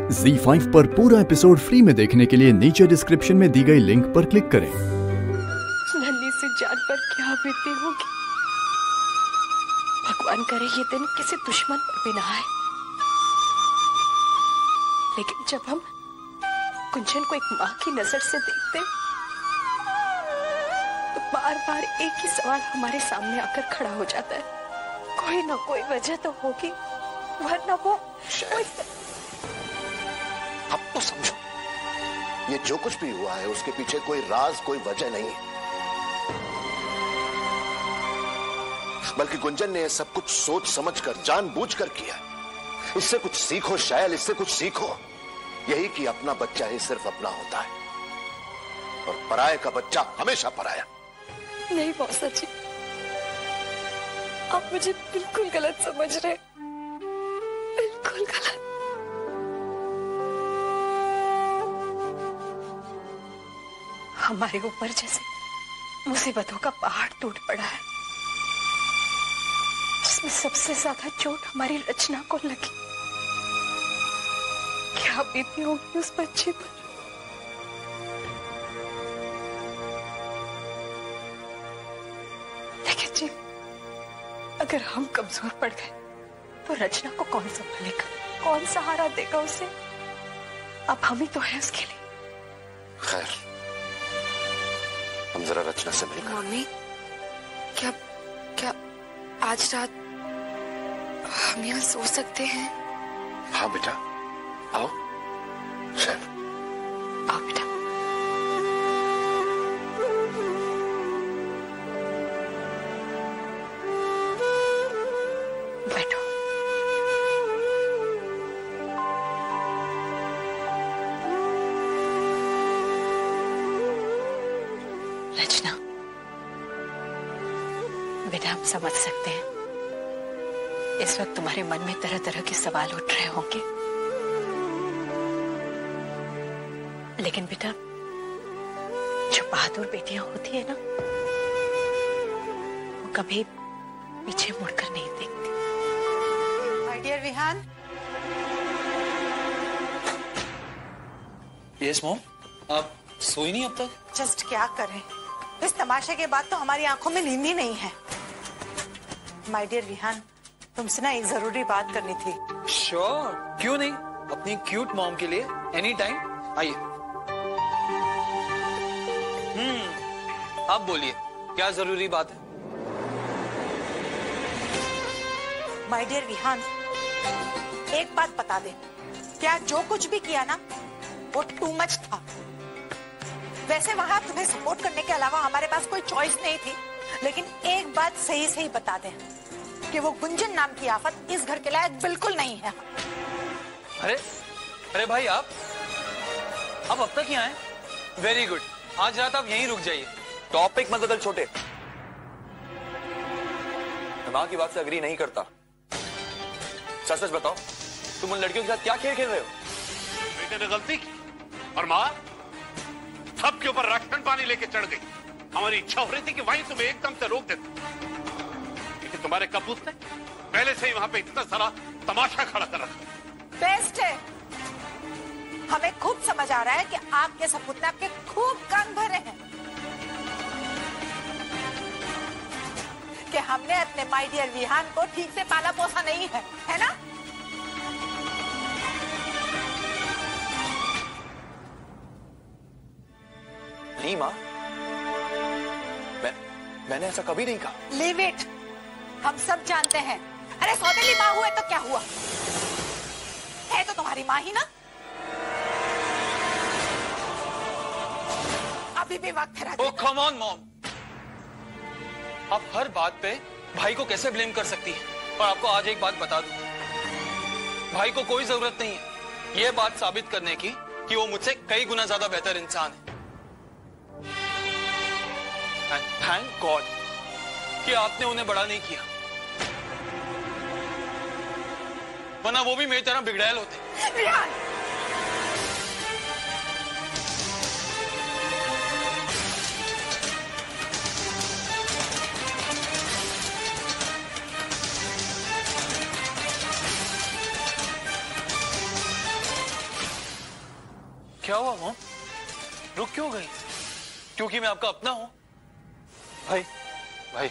ZEE5 पर पूरा episode free में देखने के लिए नीचे डिस्क्रिप्शन में दी गई लिंक पर क्लिक करें। नन्ही सी जान पर क्या बीती होगी। भगवान करे ये दिन किसी दुश्मन पर भी ना आए। लेकिन जब हम कुंचन को एक माँ की नजर से देखते तो बार बार एक ही सवाल हमारे सामने आकर खड़ा हो जाता है। कोई ना कोई वजह तो होगी, वरना वो अब तो समझो, ये जो कुछ भी हुआ है उसके पीछे कोई राज, कोई वजह नहीं है, बल्कि गुंजन ने सब कुछ सोच समझकर, जानबूझकर किया। इससे कुछ सीखो शायद, इससे कुछ सीखो, यही कि अपना बच्चा ही सिर्फ अपना होता है और पराये का बच्चा हमेशा पराया। नहीं मौसा जी, आप मुझे बिल्कुल गलत समझ रहे, बिल्कुल गलत। हमारे ऊपर जैसे मुसीबतों का पहाड़ टूट पड़ा है, जिसमें सबसे ज्यादा चोट हमारी रचना को लगी। क्या बीती होगी उस बच्चे पर। लेकिन जी, अगर हम कमजोर पड़ गए तो रचना को कौन संभालेगा, कौन सहारा देगा उसे। अब हम ही तो हैं उसके लिए। खैर, हम जरा रचना से मिलकर। मम्मी, क्या क्या आज रात हम यहाँ सो सकते हैं? हाँ बेटा, आओ। चल आओ बेटा। बैठो। रचना, बेटा हम समझ सकते हैं इस वक्त तुम्हारे मन में तरह तरह के सवाल उठ रहे होंगे, लेकिन बेटा जो बहादुर बेटियां होती है ना, वो कभी पीछे मुड़कर नहीं देखती। My dear Vihaan. Yes mom, आप सोई नहीं अब तक? जस्ट क्या करें, इस तमाशे के बाद तो हमारी आंखों में नींद ही नहीं है। माय डियर विहान, तुमसे ना एक जरूरी बात करनी थी। श्योर, क्यों नहीं, अपनी क्यूट मॉम के लिए एनी टाइम आइए। आप बोलिए, क्या जरूरी बात है? माय डियर विहान, एक बात बता दे, क्या जो कुछ भी किया ना वो टू मच था। वैसे वहां तुम्हें सपोर्ट करने के अलावा हमारे पास कोई चॉइस नहीं थी, लेकिन एक बात सही सही बता दे कि वो गुंजन नाम की आफत इस घर के लायक बिल्कुल नहीं है। अरे अरे भाई, आप अब तक यहाँ हैं? वेरी गुड, आज रात आप यहीं रुक जाइए। टॉपिक मत बदल छोटे, मैं माँ की बात से अग्री नहीं करता। सच सच बताओ, तुम उन लड़कियों के साथ क्या खेल खेल रहे हो? बेटे ने गलती की और माँ सबके ऊपर राशन पानी लेके चढ़ गई। हमारी इच्छा हो रही थी कि वहीं तुम्हें एकदम से रोक देते, लेकिन तुम्हारे कपूत ने पहले से ही वहां पे इतना सारा तमाशा खड़ा कर रखा। बेस्ट है, हमें खूब समझ आ रहा है कि आपके सपूत ने आपके खूब कान भरे हैं कि हमने अपने माय डियर विहान को ठीक से पाला पोसा नहीं है ना? नहीं माँ, मैंने ऐसा कभी नहीं कहा। लीव इट, हम सब जानते हैं। अरे सौतेली माँ हुए तो क्या हुआ, है तो तुम्हारी माँ ही ना। अभी भी वक्त है। ओह कम ऑन मॉम, आप हर बात पे भाई को कैसे ब्लेम कर सकती है? और आपको आज एक बात बता दूं, भाई को कोई जरूरत नहीं है ये बात साबित करने की कि वो मुझसे कई गुना ज्यादा बेहतर इंसान है। थैंक गॉड कि आपने उन्हें बड़ा नहीं किया, वरना वो भी मेरी तरह बिगड़ैल होते। विहान, क्या हुआ मॉम? रुक क्यों गई? क्योंकि मैं आपका अपना हूं? भाई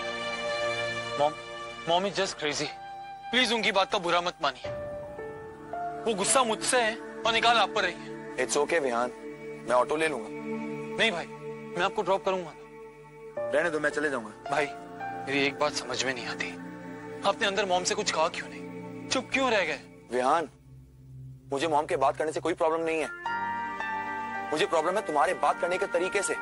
mom is just crazy. Please उनकी बात का बुरा मत मानिए। वो गुस्सा मुझसे है और निकाल आप पर रही है। इट्स ओके विहान, मैं ऑटो ले लूंगा। नहीं भाई, मैं आपको ड्रॉप करूंगा। रहने दो, मैं चले जाऊंगा। भाई मेरी एक बात समझ में नहीं आती, आपने अंदर मॉम से कुछ कहा क्यों नहीं? चुप क्यों रह गए? विहान, मुझे मॉम के बात करने से कोई प्रॉब्लम नहीं है। मुझे प्रॉब्लम है तुम्हारे बात करने के तरीके से।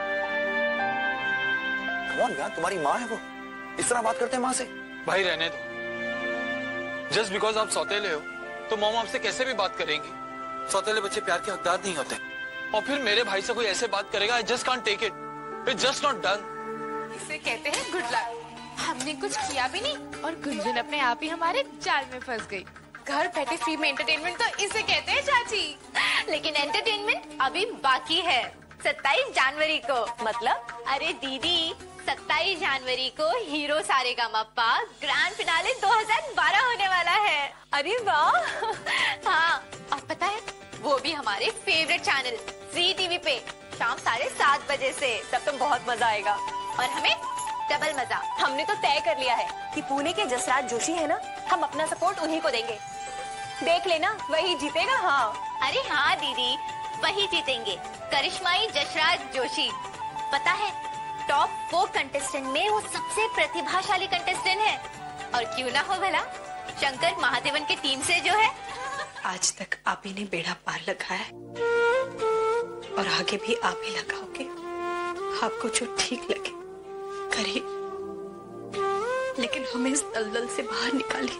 कम ऑन विहान, तुम्हारी माँ है वो, इस तरह बात करते हैं माँ से? भाई रहने दो। जस्ट बिकॉज आप सौतेले हो तो मॉम आपसे कैसे भी बात करेंगी। सौतेले बच्चे प्यार के हकदार नहीं होते। और फिर मेरे भाई से कोई ऐसे बात करेगा, I just can't take it. It's just not done. इसे कहते हैं गुड लक। हमने कुछ किया भी नहीं और गुंजन अपने आप ही हमारे जाल में फंस गई। घर बैठे फ्री में एंटरटेनमेंट तो इसे कहते हैं चाची। लेकिन एंटरटेनमेंट अभी बाकी है। 27 जनवरी को, मतलब अरे दीदी 27 जनवरी को हीरो सारेगामापा ग्रैंड फिनाले 2012 होने वाला है। अरे वाह। हाँ, और पता है वो भी हमारे फेवरेट चैनल जी टीवी पे शाम 7:30 बजे से। तब तो बहुत मजा आएगा और हमें डबल मजा। हमने तो तय कर लिया है कि पुणे के जसराज जोशी है ना, हम अपना सपोर्ट उन्हीं को देंगे। देख लेना, वही जीतेगा। हाँ अरे हाँ दीदी, वही जीतेंगे, करिश्माई जसराज जोशी। पता है टॉप 4 कंटेस्टेंट में वो सबसे प्रतिभाशाली कंटेस्टेंट है। और क्यों ना हो भला, शंकर महादेवन की टीम से जो है। आज तक आप ही ने बेड़ा पार लगाया है और आगे भी आप ही लगाओगे। आपको जो ठीक लगे करिए, लेकिन हमें इस दलदल से बाहर निकालिए।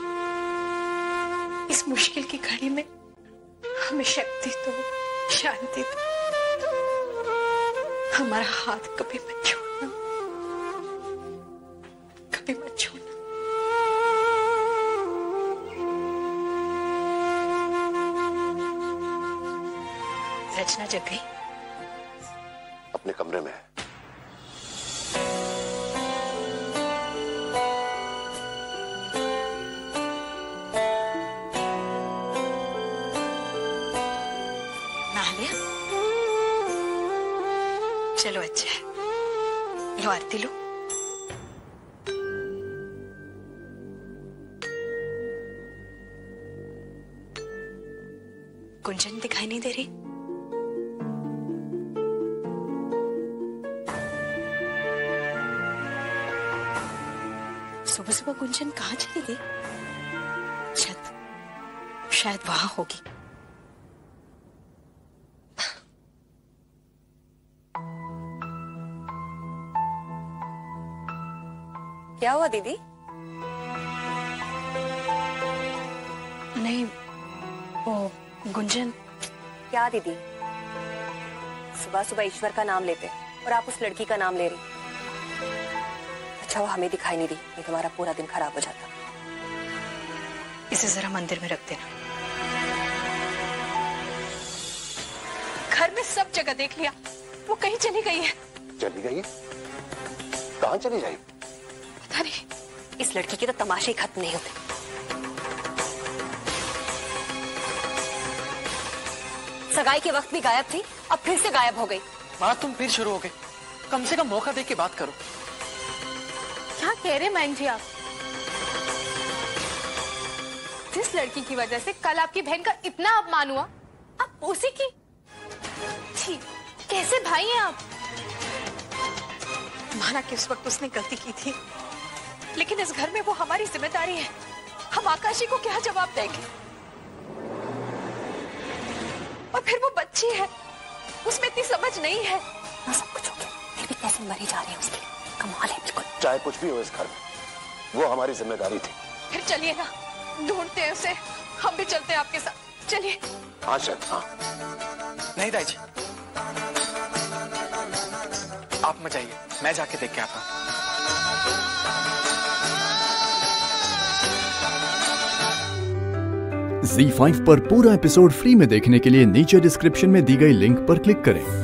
इस मुश्किल की घड़ी में हमें शक्ति दो, शांति दो। हमारा हाथ कभी मत छोड़ना, कभी मत छोड़ना। रचना जग गई? अपने कमरे में है। चलो अच्छा है, लो आरती लो। गुंजन दिखाई नहीं दे रही? सुबह सुबह गुंजन कहाँ चली गई? शायद वहां होगी। क्या हुआ दीदी? नहीं, वो गुंजन। क्या दीदी, सुबह सुबह ईश्वर का नाम लेते और आप उस लड़की का नाम ले रही। अच्छा वो हमें दिखाई नहीं दी, नहीं तुम्हारा पूरा दिन खराब हो जाता। इसे जरा मंदिर में रख देना। घर में सब जगह देख लिया, वो कहीं चली गई है। चली गई है? कहाँ चली जाएगी? पता नहीं। इस लड़की के तो तमाशे खत्म नहीं होते। सगाई के वक्त भी गायब थी, अब फिर से गायब हो गई। माँ तुम फिर शुरू हो गए, कम से कम मौका देके बात करो। क्या कह रहे मैम जी आप? जिस लड़की की वजह से कल आपकी बहन का इतना अपमान हुआ, आप उसी की? छी, कैसे भाई हैं आप? माना कि उस वक्त उसने गलती की थी, लेकिन इस घर में वो हमारी जिम्मेदारी है। हम आकाशी को क्या जवाब देंगे? और फिर वो बच्ची है, उसमें इतनी समझ नहीं है। ना सब कुछ हो गया, फिर भी कैसे मरी जा रही है उसकी। कमाल है बिल्कुल। चाहे कुछ भी हो इस घर में, वो हमारी जिम्मेदारी थी। फिर चलिए ना, ढूंढते हैं उसे। हम भी चलते हैं आपके साथ, चलिए। हाँ चल। हाँ नहीं दाई जी, आप मत जाइए, मैं जाके देख के आता हूँ। ZEE5 पर पूरा एपिसोड फ्री में देखने के लिए नीचे डिस्क्रिप्शन में दी गई लिंक पर क्लिक करें।